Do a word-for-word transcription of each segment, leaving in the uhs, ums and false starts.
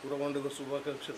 ఊరవండుగ శుభాకాంక్షలు.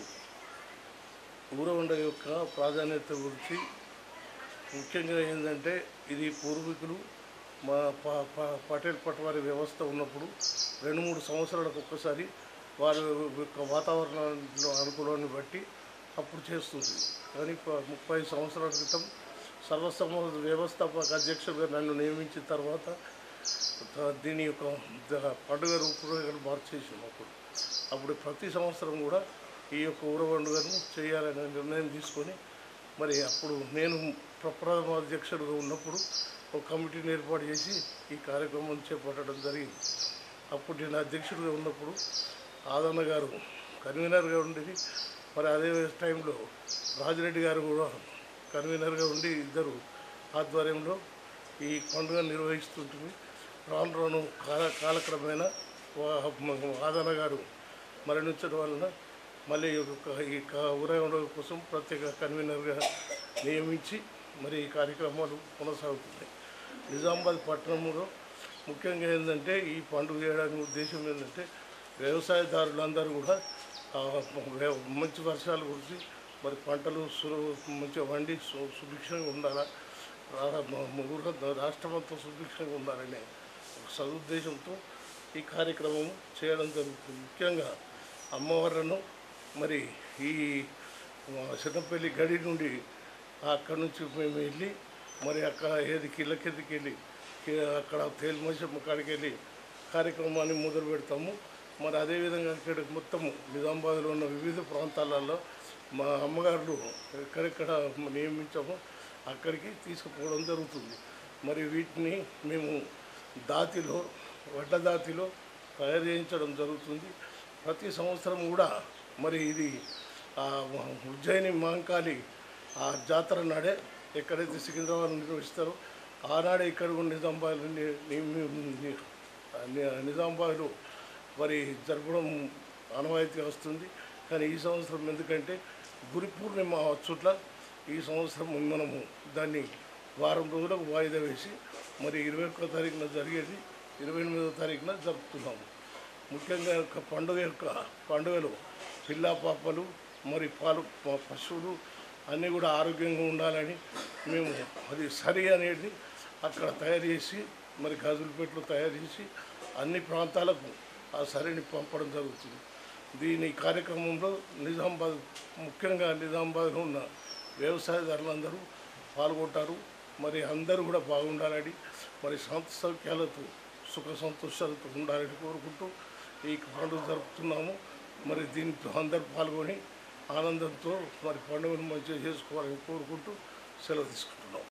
ఊరవండుగ యొక్క ప్రాధాన్యత గురించి ముఖ్యంగా ఏంటంటే, ఇది పూర్వీకులు మా పా పా పటేల్ పట్వారి వ్యవస్థ ఉన్నప్పుడు రెండు మూడు సంవత్సరాలకు ఒక్కసారి వారి యొక్క వాతావరణంలో అనుకూలాన్ని బట్టి అప్పుడు చేస్తుంది. కానీ ముప్పై సంవత్సరాల క్రితం సర్వసమ వ్యవస్థాపక అధ్యక్షుడిగా నన్ను నియమించిన తర్వాత దీని యొక్క పండుగ రూపురేఖలు మార్చేసాం. అప్పుడు అప్పుడు ప్రతి సంవత్సరం కూడా ఈ యొక్క ఊర పండుగను చేయాలనే నిర్ణయం తీసుకొని, మరి అప్పుడు నేను ప్రప్రథమ అధ్యక్షుడిగా ఉన్నప్పుడు ఒక కమిటీని ఏర్పాటు చేసి ఈ కార్యక్రమం చేపట్టడం జరిగింది. అప్పుడు నేను అధ్యక్షుడిగా ఉన్నప్పుడు ఆదన్న గారు కన్వీనర్గా ఉండేది. మరి అదే టైంలో రాజిరెడ్డి గారు కూడా కన్వీనర్గా ఉండి ఇద్దరు ఆధ్వర్యంలో ఈ పండుగ నిర్వహిస్తుంటుంది. రాను రాను కాల కాలక్రమేణ ఆదన్న గారు మరణించడం వలన మళ్ళీ ఈ ఊరేగింపు కోసం ప్రత్యేక కన్వీనర్గా నియమించి మరి ఈ కార్యక్రమాలు కొనసాగుతున్నాయి. నిజామాబాద్ పట్టణంలో ముఖ్యంగా ఏంటంటే, ఈ పండుగ చేయడానికి ఉద్దేశం ఏంటంటే, వ్యవసాయదారులందరూ కూడా మంచి వర్షాలు కురిసి మరి పంటలు సు మంచిగా వండి సు సుభిక్షంగా ఉండాలా, రాష్ట్రమంతా సుభిక్షంగా ఉండాలనే ఒక సదుద్దేశంతో ఈ కార్యక్రమం చేయడం జరుగుతుంది. ముఖ్యంగా అమ్మవార్లను మరి ఈ చిన్నపల్లి గడి నుండి అక్కడి నుంచి మేము వెళ్ళి మరి అక్కడ ఏది కిళ్ళ కిందకి వెళ్ళి అక్కడ తేలిమశమ్మ కాడికి వెళ్ళి కార్యక్రమాన్ని మొదలు పెడతాము. మరి అదేవిధంగా ఇక్కడ మొత్తము నిజామాబాద్లో ఉన్న వివిధ ప్రాంతాలలో మా అమ్మగారులు ఎక్కడెక్కడ నియమించామో అక్కడికి తీసుకుపోవడం జరుగుతుంది. మరి వీటిని మేము దాతిలో వడ్ల దాతిలో తయారు చేయించడం జరుగుతుంది. ప్రతి సంవత్సరం కూడా మరి ఇది ఉజ్జయిని మహంకాళి ఆ జాతర నాడే ఎక్కడైతే సికింద్రాబాద్ నిర్వహిస్తారో ఆనాడే ఇక్కడ కూడా నిజామాబాద్ నిజామాబాద్లో మరి జరపడం ఆనవాయితీ వస్తుంది. కానీ ఈ సంవత్సరం ఎందుకంటే గురి పూర్ణిమ చుట్ల ఈ సంవత్సరం మనము దాన్ని వారం రోజులకు వాయిదా వేసి మరి ఇరవై ఒక్క తారీఖున జరిగేది ఇరవై ఎనిమిదవ తారీఖున జరుపుతున్నాము. ముఖ్యంగా యొక్క పండుగ యొక్క పండుగలో పిల్ల పాపలు మరి పాలు పశువులు అన్నీ కూడా ఆరోగ్యంగా ఉండాలని మేము అది సరి అనేది అక్కడ తయారు చేసి మరి గాజులపేటలో తయారు చేసి అన్ని ప్రాంతాలకు ఆ సరిని పంపడం జరుగుతుంది. దీని కార్యక్రమంలో నిజామాబాద్ ముఖ్యంగా నిజామాబాద్లో ఉన్న వ్యవసాయదారులందరూ పాల్గొంటారు. మరి అందరూ కూడా బాగుండాలని మరి శాంతి సౌఖ్యాలతో సుఖ సంతోషాలతో ఉండాలని కోరుకుంటూ ఈ పండుగ జరుపుతున్నాము. మరి దీంట్లో అందరూ పాల్గొని ఆనందంతో మరి పండుగను మంచిగా చేసుకోవాలని కోరుకుంటూ సెలవు తీసుకుంటున్నాం.